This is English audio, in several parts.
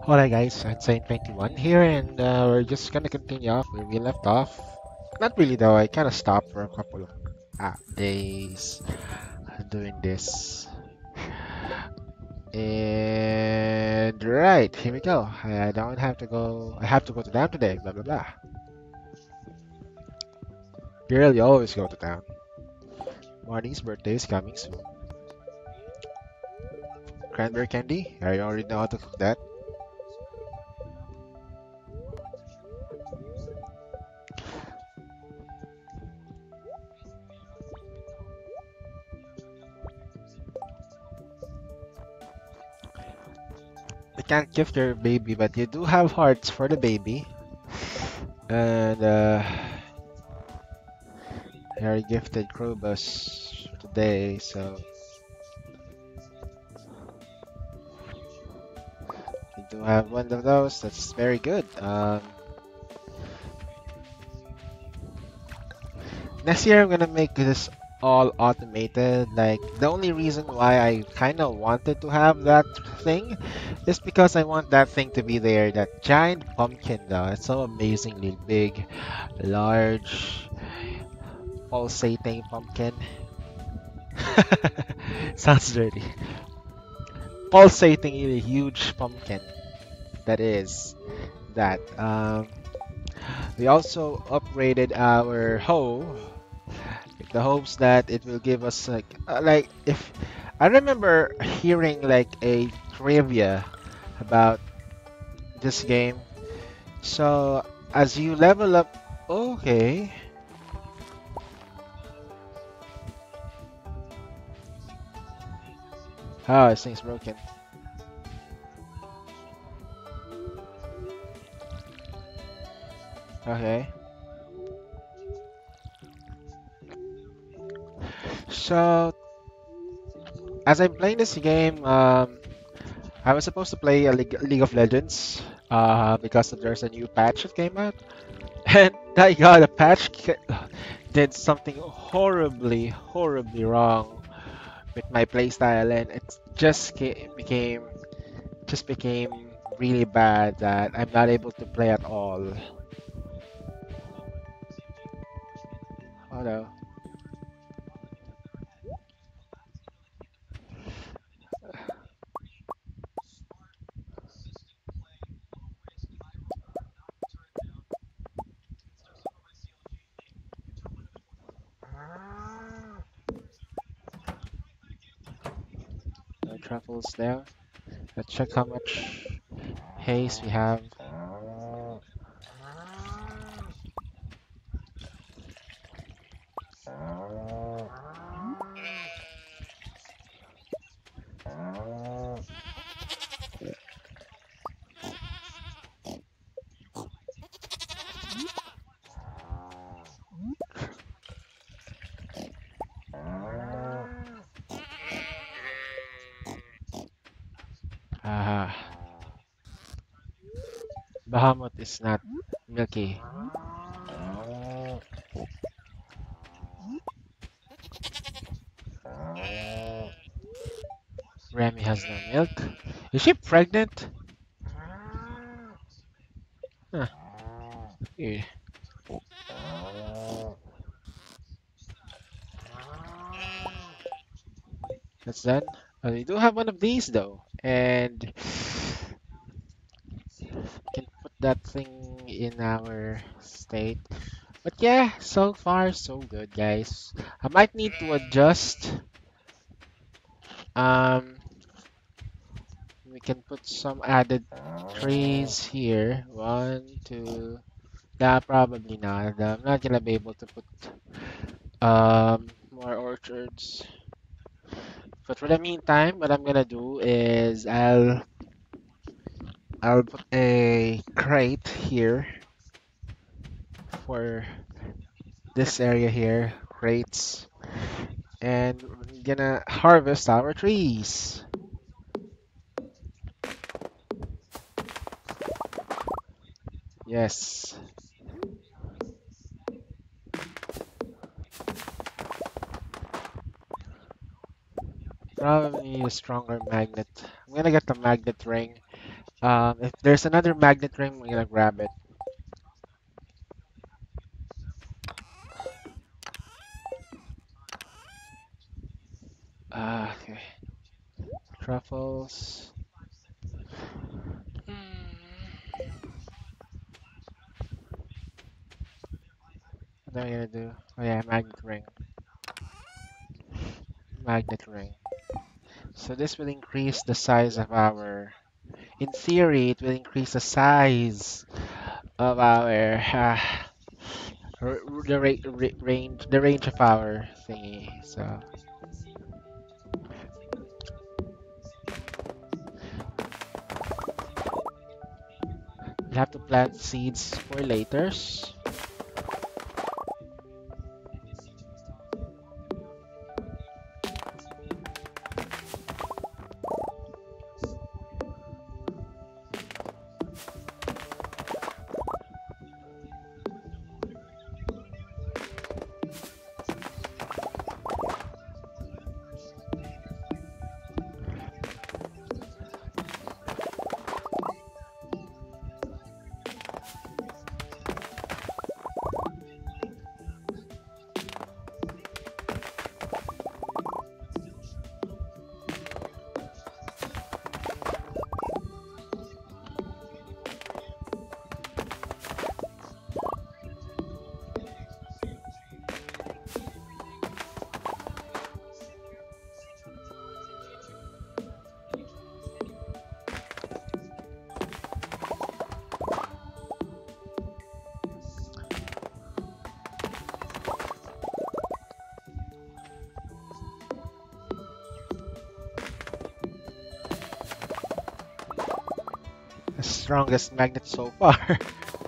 Alright guys, Insane21 here and we're just gonna continue off where we left off. Not really though, I kinda stopped for a couple of days doing this. And right, here we go. I don't have to go, I have to go to town today, blah blah blah. Girl, you always go to town. Marnie's birthday is coming soon. Cranberry candy? I already know how to cook that. You can't gift your baby, but you do have hearts for the baby. And Harry gifted Krobus today, so we do have one of those. That's very good. Next year I'm gonna make this all automated. Like the only reason why I kind of wanted to have that thing is because I want that thing to be there. That giant pumpkin, though. It's so amazingly big, large, pulsating pumpkin. Sounds dirty. Pulsating, huge pumpkin. That is that. We also upgraded our hoe with the hopes that it will give us like if I remember hearing like a trivia about this game. So as you level up, okay. Oh, this thing's broken. Okay. So as I'm playing this game, I was supposed to play a League of Legends, because there's a new patch that came out, and I got a did something horribly wrong with my playstyle, and it became really bad that I'm not able to play at all. Oh no. No truffles there. Let's check how much haste we have. Ah, Bahamut is not milky. Remy has no milk. Is she pregnant? Huh. Weird. That's done. We do have one of these though, and can put that thing in our state. But yeah, so far so good, guys. I might need to adjust. Um, we can put some added trees here. One, two. Nah, probably not. I'm not gonna be able to put more orchards. But for the meantime, what I'm gonna do is I'll put a crate here for this area here, crates, and we're gonna harvest our trees. Yes, probably need a stronger magnet. I'm gonna get the magnet ring. If there's another magnet ring, we're gonna grab it. Okay. Truffles. What am I gonna do? Oh yeah, magnet ring. Magnet ring. So this will increase the size of our. In theory, it will increase the size of our the range of our thingy. So we have to plant seeds for laters. The strongest magnet so far.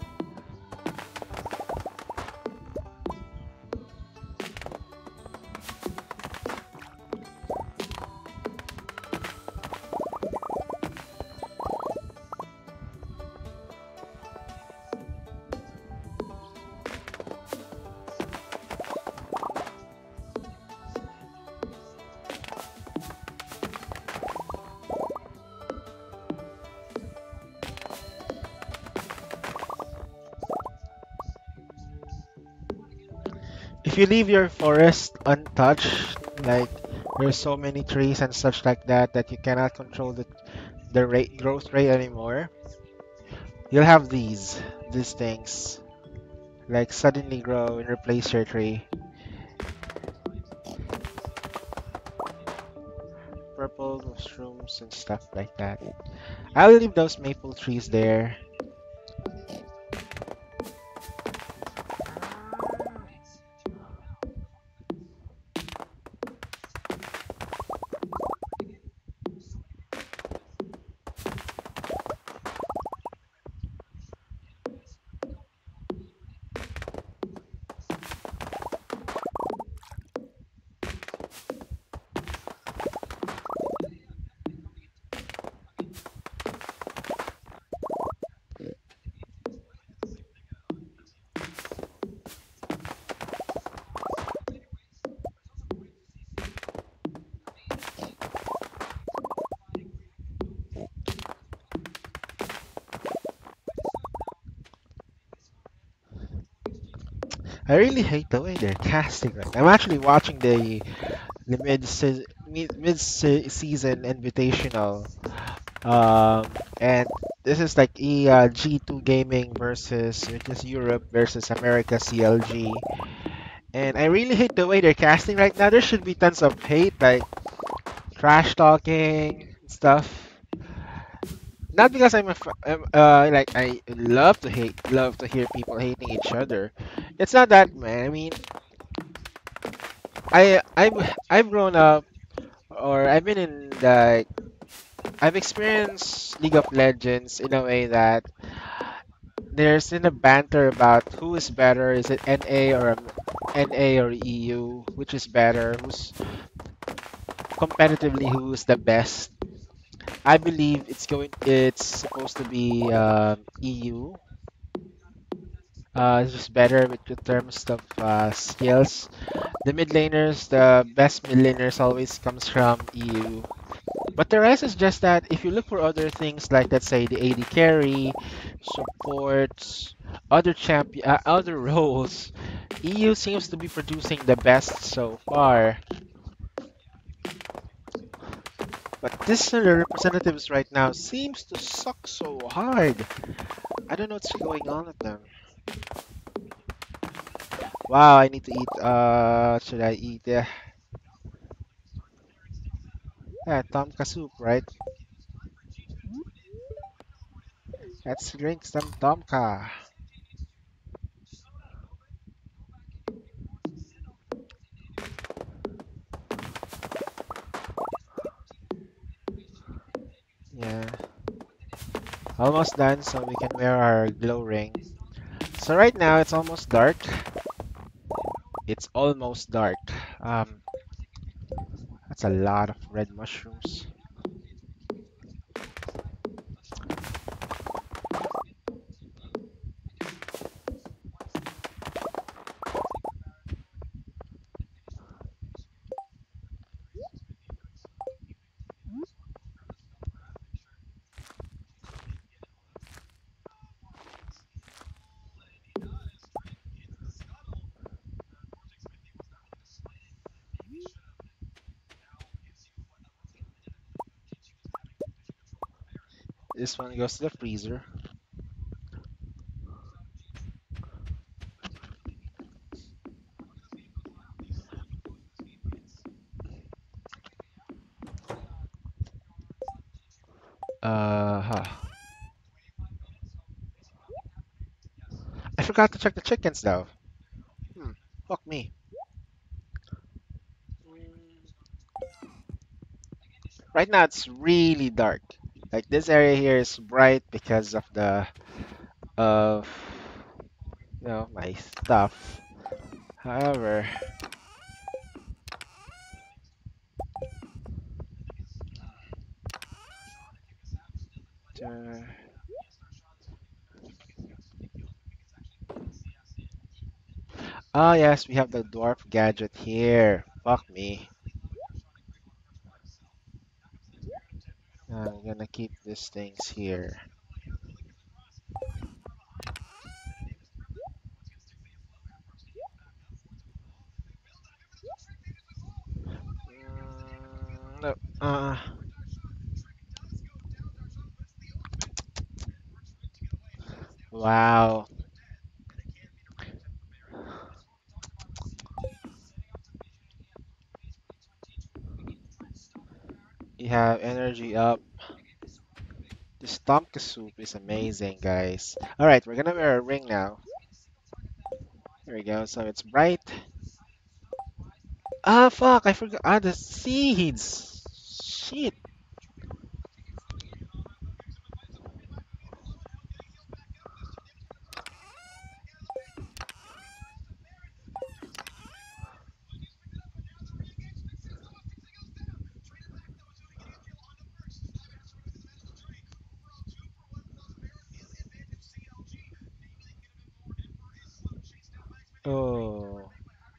If you leave your forest untouched, like there's so many trees and such like that that you cannot control the rate growth rate anymore, you'll have these things like suddenly grow and replace your tree. Purple mushrooms and stuff like that. I'll leave those maple trees there. I really hate the way they're casting right now. I'm actually watching the mid season invitational. And this is like G2 Gaming versus which is Europe versus America CLG. And I really hate the way they're casting right now. There should be tons of hate, like trash talking stuff. Not because like I love to hear people hating each other. It's not that, man. I mean, I've grown up, or I've been in the I've experienced League of Legends in a way that there's in a banter about who is better. Is it NA or NA or EU? Which is better? Who's competitively who's the best? I believe it's supposed to be EU. It's just better with the terms of skills. The mid laners, the best mid laners always comes from EU. But the rest is just that if you look for other things like let's say the AD carry, supports, other roles, EU seems to be producing the best so far. But this representatives right now seems to suck so hard. I don't know what's going on with them. Wow, I need to eat. Should I eat? Yeah, Tomka soup, right? Let's drink some Tomka. Yeah, almost done, so we can wear our glow ring. So right now it's almost dark. It's almost dark. Um, that's a lot of red mushrooms. This one goes to the freezer. Huh. I forgot to check the chickens though. Hmm. Fuck me. Right now it's really dark. Like this area here is bright because of the of my stuff. However, uh, oh yes, we have the dwarf gadget here. Fuck me. I'm gonna keep these things here. No. Wow. You have energy up. This Tomka soup is amazing, guys. Alright, we're gonna wear a ring now. There we go. So it's bright. Ah, fuck. I forgot. Ah, the seeds. Shit. Oh.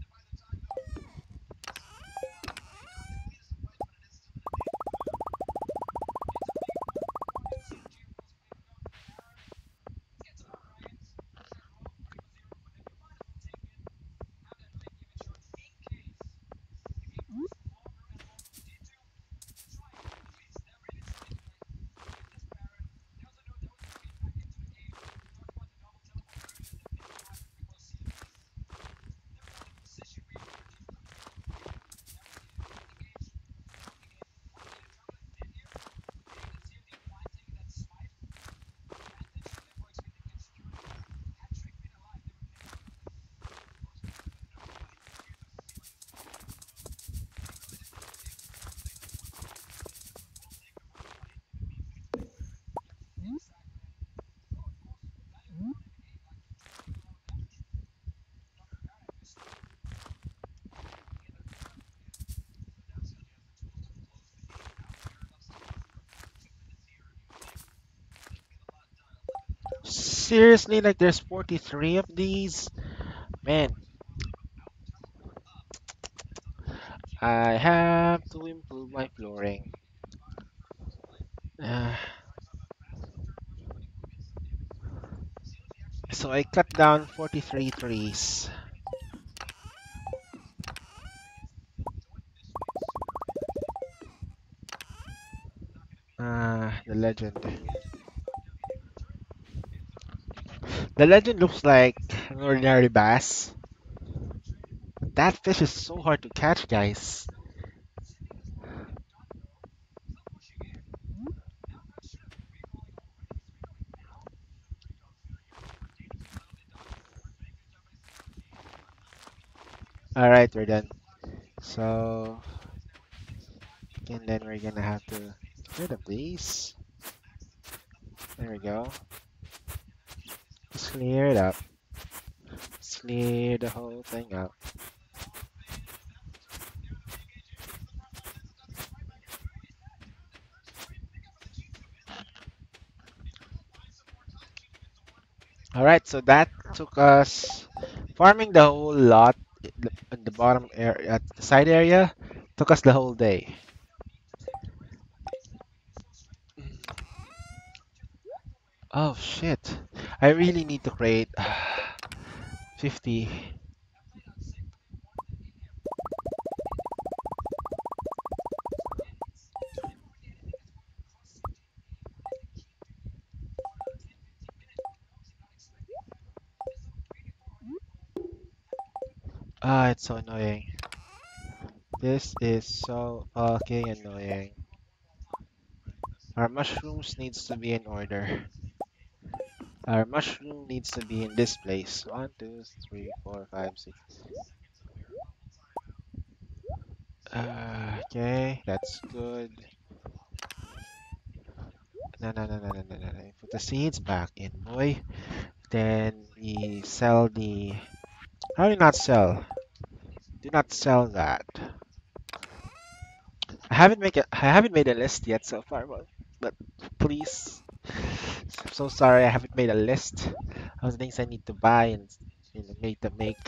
Seriously, like there's 43 of these? Man, I have to improve my flooring. Uh, so I cut down 43 trees. The legend. The legend looks like an ordinary bass. That fish is so hard to catch, guys. Alright, we're done. So, and then we're gonna have to get rid of these. There we go. Just clear it up. Just clear the whole thing out. Alright, so that took us farming the whole lot in the bottom area, at the side area, took us the whole day. Oh shit. I really need to create 50. Ah, it's so annoying. This is so fucking annoying. Our mushrooms needs to be in order. Our mushroom needs to be in this place. One, two, three, four, five, six. Okay, that's good. No, no, no, no, no, no, no, no. Put the seeds back in, boy. Then we sell the. How do you not sell? Do not sell that. I haven't made a list yet so far, but please. I'm so sorry I haven't made a list of the things I need to buy and make.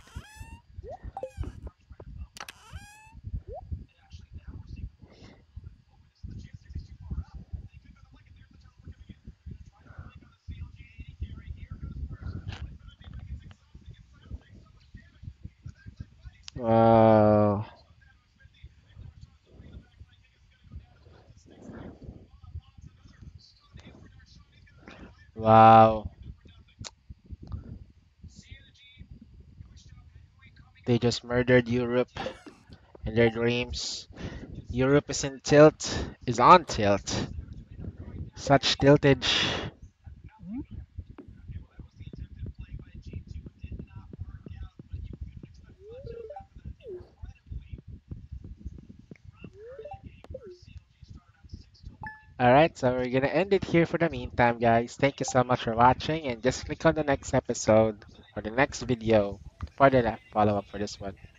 Wow. Wow. They just murdered Europe in their dreams. Europe is in tilt, is on tilt. Such tiltage. Alright, so we're gonna end it here for the meantime, guys. Thank you so much for watching, and just click on the next episode or the next video for the follow up for this one.